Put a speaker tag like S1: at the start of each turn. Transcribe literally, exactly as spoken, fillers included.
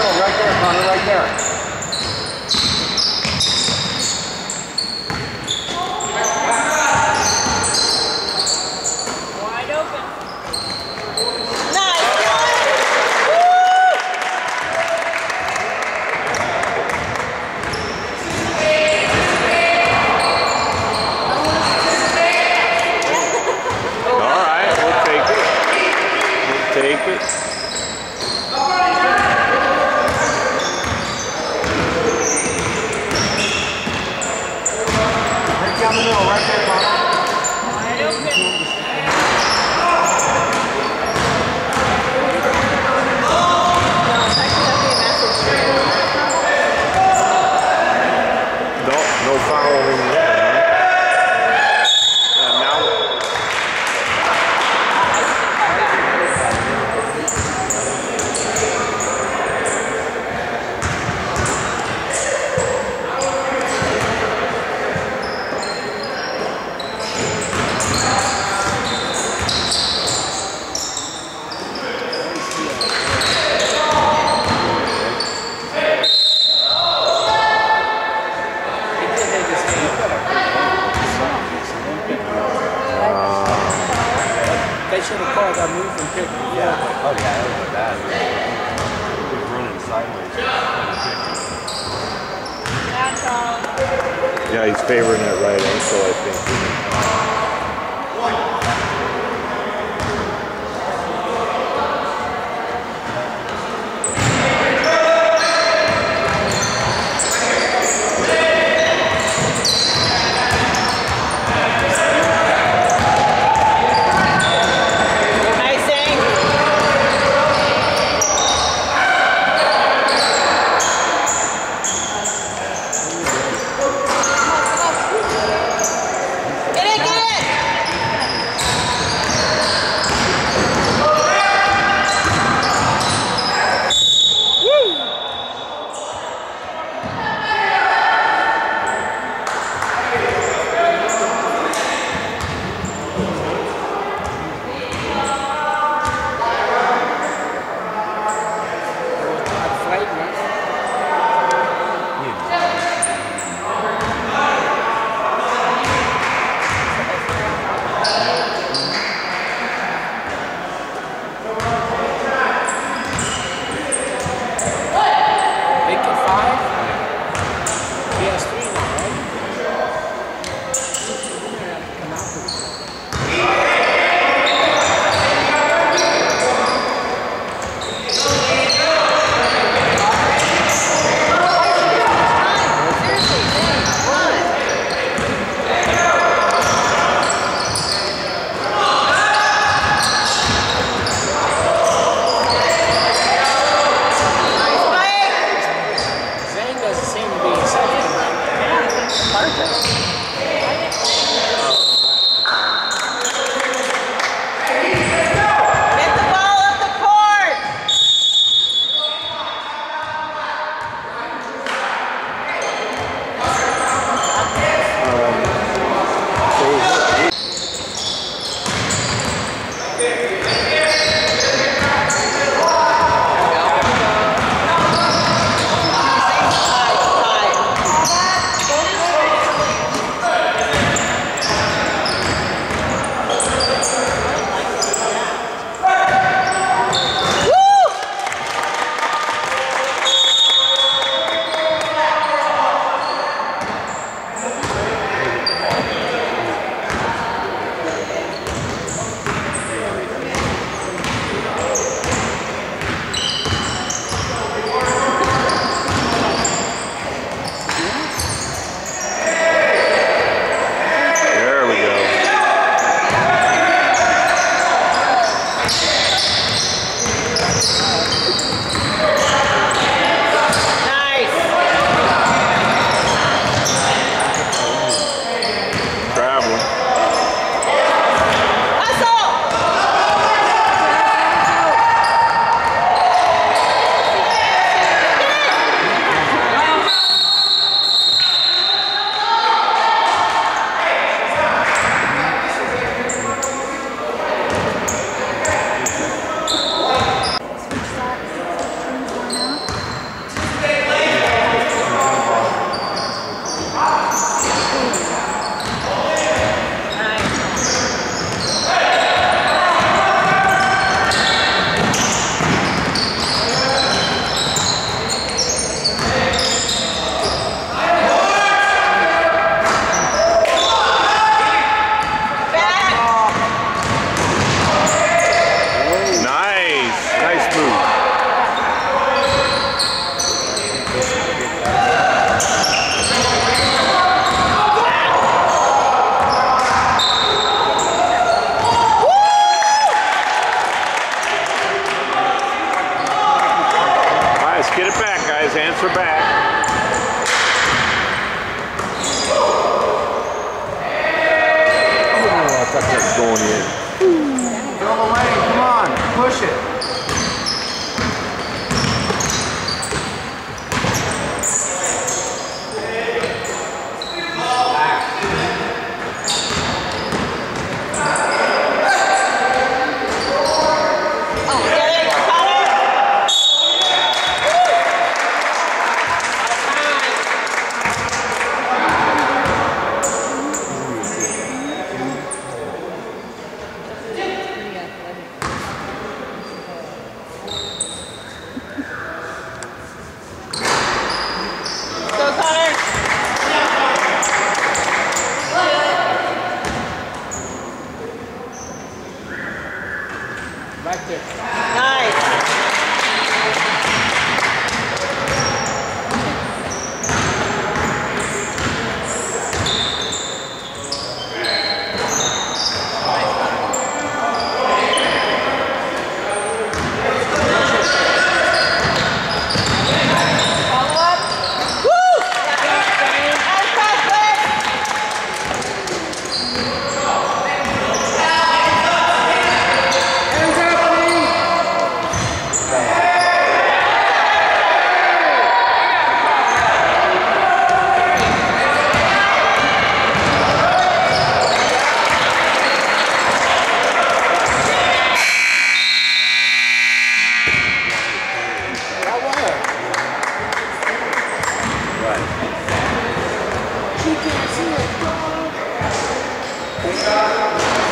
S1: middle, right there, Connor, right there.
S2: Wide open. Nice! Woo!
S3: All right, we'll take it. We'll take it.
S1: Right down the middle, right there, Connor.
S2: Wide open.
S3: No, no fouling there, huh? And now,
S4: They should have called that move and picked it.
S1: Yeah. Oh, yeah, that was bad. He was running sideways.
S2: Bad call.
S3: yeah, he's favoring that right ankle, I think.
S2: Nice angle. Get it, get it!
S3: guys. Answer back. Oh, I thought that was going in.
S5: Fill the lane, come on, push it.
S4: Back there.
S2: Nice. Follow up. Woo! Nice pass, Blake.
S3: Right.